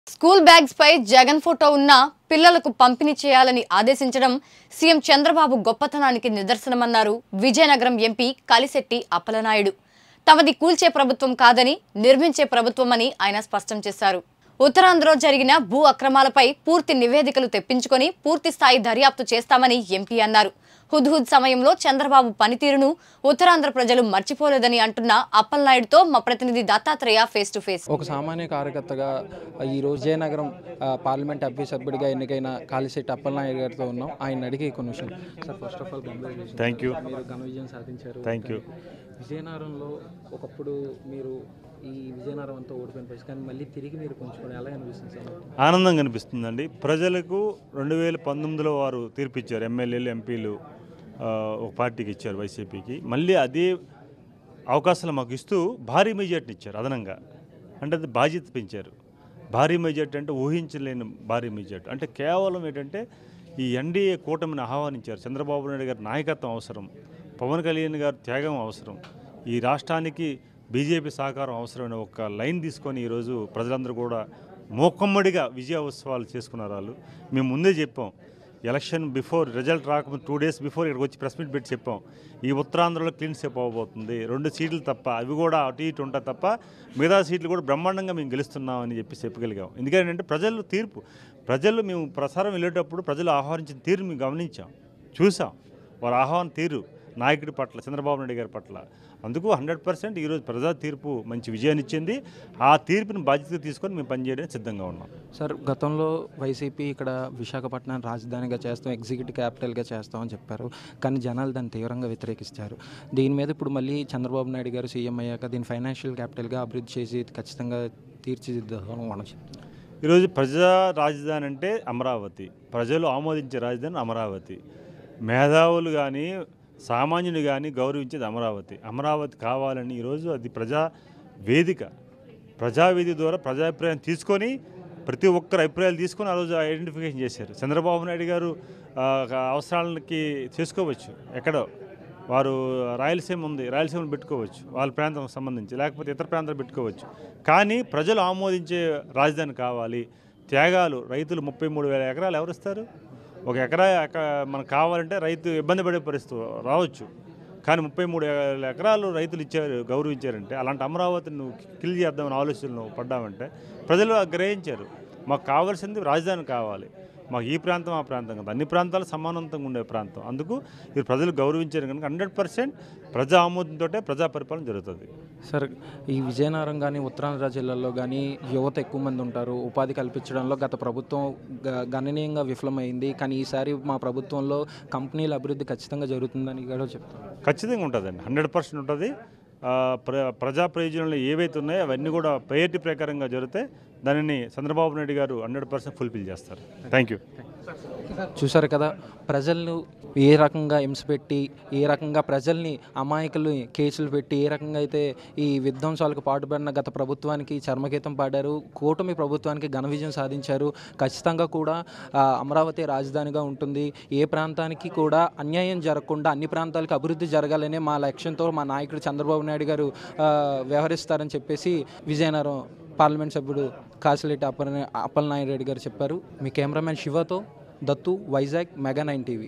School bags పై Jagan photo ఉన్న పిల్లలకు పంపిణీ చేయాలని ఆదేశించడం సీఎం చంద్రబాబు గొప్పతనానికి నిదర్శనమన్నారు విజయనగరం ఎంపీ కలిశెట్టి అప్పలనాయుడు. తమది కూల్చే ప్రభుత్వం కాదని నిర్మించే ప్రభుత్వమని ఆయన స్పష్టం చేశారు. ఉత్తరాంధ్రలో జరిగిన భూ అక్రమాలపై పూర్తి నివేదికలు తెప్పించుకొని పూర్తి స్థాయి దర్యాప్తు చేస్తామని ఎంపీ అన్నారు. హుద్హుద్ సమయంలో చంద్రబాబు పనితీరును ఉత్తరాంధ్ర ప్రజలు మర్చిపోలేదని అంటున్న అప్పలనాయుడుతో మా ప్రతినిధి దత్తాత్రేయ ఫేస్ టు ఫేస్. ఒక సామాన్య కార్యకర్తగా ఈ రోజు విజయనగరం పార్లమెంట్ సభ్యుడిగా ఎన్నికైన కలిశెట్టి అప్పలనాయుడు గారితో ఉన్నాం. ఆయన అడిగే కొన్ని విషయాలు. Sir, first of all thank you. మీరు ఘన విజయం సాధించారు. Thank you. విజయనగరంలో ఒకప్పుడు మీరు ఈ విజయనగరం అంతా ఓడిపోయిన పరిస్థితి, కానీ మళ్ళీ తిరిగి మీరు కొంచెం ఎలా అనిపిస్తుంది సార్? ఆనందంగా అనిపిస్తుందండి. ప్రజలకు 2019లో వారు తీర్పిచ్చారు. ఎమ్మెల్యేలు ఎంపీలు ఒక పార్టీకి ఇచ్చారు, వైసీపీకి. మళ్ళీ అదే అవకాశాలు మాకు ఇస్తూ భారీ మెజార్టీని ఇచ్చారు అదనంగా. అంటే అది బాధ్యత పెంచారు. భారీ మెజార్టీ అంటే ఊహించలేని భారీ మెజార్టీ. అంటే కేవలం ఏంటంటే ఈ ఎన్డీఏ కూటమిని ఆహ్వానించారు. చంద్రబాబు నాయుడు గారి నాయకత్వం అవసరం, పవన్ కళ్యాణ్ గారి త్యాగం అవసరం, ఈ రాష్ట్రానికి బీజేపీ సహకారం అవసరమైన ఒక లైన్ తీసుకొని ఈరోజు ప్రజలందరూ కూడా మూకమ్మడిగా విజయ ఉత్సవాలు చేసుకున్నారు. వాళ్ళు మేము ముందే చెప్పాం, ఎలక్షన్ బిఫోర్ రిజల్ట్ రాకముందు 2 days బిఫోర్ ఇక్కడికి వచ్చి ప్రెస్ మీట్ పెట్టి చెప్పాం, ఈ ఉత్తరాంధ్రలో క్లీన్ సేప్ అవ్వబోతుంది, 2 సీట్లు తప్ప, అవి కూడా అటు ఇటు ఉంటాయి తప్ప మిగతా సీట్లు కూడా బ్రహ్మాండంగా మేము గెలుస్తున్నామని చెప్పి చెప్పగలిగాం. ఎందుకంటే ప్రజలు తీర్పు, ప్రజలు మేము ప్రసారం వెళ్ళేటప్పుడు ప్రజలు ఆహ్వానించిన తీరు మేము గమనించాం, చూసాం. వారి ఆహ్వాన తీరు నాయకుడి పట్ల, చంద్రబాబు నాయుడు గారి పట్ల. అందుకు 100% ఈరోజు ప్రజా తీర్పు మంచి విజయాన్ని ఇచ్చింది. ఆ తీర్పుని బాధ్యతగా తీసుకొని మేము పనిచేయడానికి సిద్ధంగా ఉన్నాం. సార్, గతంలో వైసీపీ ఇక్కడ విశాఖపట్నాన్ని రాజధానిగా చేస్తాం, ఎగ్జిక్యూటివ్ క్యాపిటల్గా చేస్తామని చెప్పారు. కానీ జనాలు దాన్ని తీవ్రంగా వ్యతిరేకిస్తారు. దీని మీద ఇప్పుడు మళ్ళీ చంద్రబాబు నాయుడు గారు సీఎం అయ్యాక దీన్ని ఫైనాన్షియల్ క్యాపిటల్గా అభివృద్ధి చేసి ఖచ్చితంగా తీర్చిదిద్దామని మనం చెప్తాం. ఈరోజు ప్రజా రాజధాని అంటే అమరావతి, ప్రజలు ఆమోదించే రాజధాని అమరావతి. మేధావులు కానీ సామాన్యుని కానీ గౌరవించేది అమరావతి. అమరావతి కావాలని ఈరోజు అది ప్రజావేదిక, ప్రజావేదిక ద్వారా ప్రజాభిప్రాయం తీసుకొని ప్రతి ఒక్కరు అభిప్రాయాలు తీసుకొని ఆ రోజు ఐడెంటిఫికేషన్ చేశారు. చంద్రబాబు నాయుడు గారు అవసరాలకి చేసుకోవచ్చు, ఎక్కడో వారు రాయలసీమ ఉంది, రాయలసీమను పెట్టుకోవచ్చు వాళ్ళ ప్రాంతం సంబంధించి, లేకపోతే ఇతర ప్రాంతాలు పెట్టుకోవచ్చు. కానీ ప్రజలు ఆమోదించే రాజధాని కావాలి. త్యాగాలు, రైతులు 33,000 ఎకరాలు ఎవరిస్తారు? ఒక ఎకరా మనకు కావాలంటే రైతు ఇబ్బంది పడే పరిస్థితి రావచ్చు. కానీ 33,000 ఎకరాలు రైతులు ఇచ్చారు, గౌరవించారంటే అలాంటి అమరావతిని నువ్వు కిల్ చేద్దామని ఆలోచనలు పడ్డామంటే ప్రజలు గ్రహించారు. మాకు కావాల్సింది రాజధాని కావాలి, మాకు ఈ ప్రాంతం ఆ ప్రాంతం కదా, అన్ని ప్రాంతాలు సమానంతంగా ఉండే ప్రాంతం. అందుకు ఇది ప్రజలు గౌరవించారు కనుక 100% ప్రజా ఆమోదంతో ప్రజా పరిపాలన జరుగుతుంది. సార్, ఈ విజయనగరం కానీ ఉత్తరాంధ్ర జిల్లాల్లో కానీ యువత ఎక్కువ మంది ఉంటారు. ఉపాధి కల్పించడంలో గత ప్రభుత్వం గణనీయంగా విఫలమైంది. కానీ ఈసారి మా ప్రభుత్వంలో కంపెనీల అభివృద్ధి ఖచ్చితంగా జరుగుతుందని కూడా చెప్తాను. ఖచ్చితంగా ఉంటుందండి, 100% ఉంటుంది. ప్రజా ప్రయోజనాలు ఏవైతే ఉన్నాయో అవన్నీ కూడా ప్రయారిటీ ప్రకారంగా జరిగితే దానిని చంద్రబాబు నాయుడు గారు 100% ఫుల్ఫిల్ చేస్తారు. Thank you. చూసారు కదా, ప్రజలను ఏ రకంగా హింసపెట్టి, ఏ రకంగా ప్రజల్ని అమాయకులు కేసులు పెట్టి, ఏ రకంగా అయితే ఈ విధ్వంసాలకు పాటుపడిన గత ప్రభుత్వానికి చర్మగీతం పాడారు. కూటమి ప్రభుత్వానికి ఘన విజయం సాధించారు. ఖచ్చితంగా కూడా అమరావతి రాజధానిగా ఉంటుంది. ఏ ప్రాంతానికి కూడా అన్యాయం జరగకుండా అన్ని ప్రాంతాలకు అభివృద్ధి జరగాలనే మా లక్ష్యంతో మా నాయకుడు చంద్రబాబు నాయుడు గారు వ్యవహరిస్తారని చెప్పేసి విజయనగరం పార్లమెంట్ సభ్యుడు కలిశెట్టి అప్పలనాయుడు గారు చెప్పారు. మీ కెమెరామెన్ శివతో దత్తు, వైజాగ్, మెగా 9 టీవీ.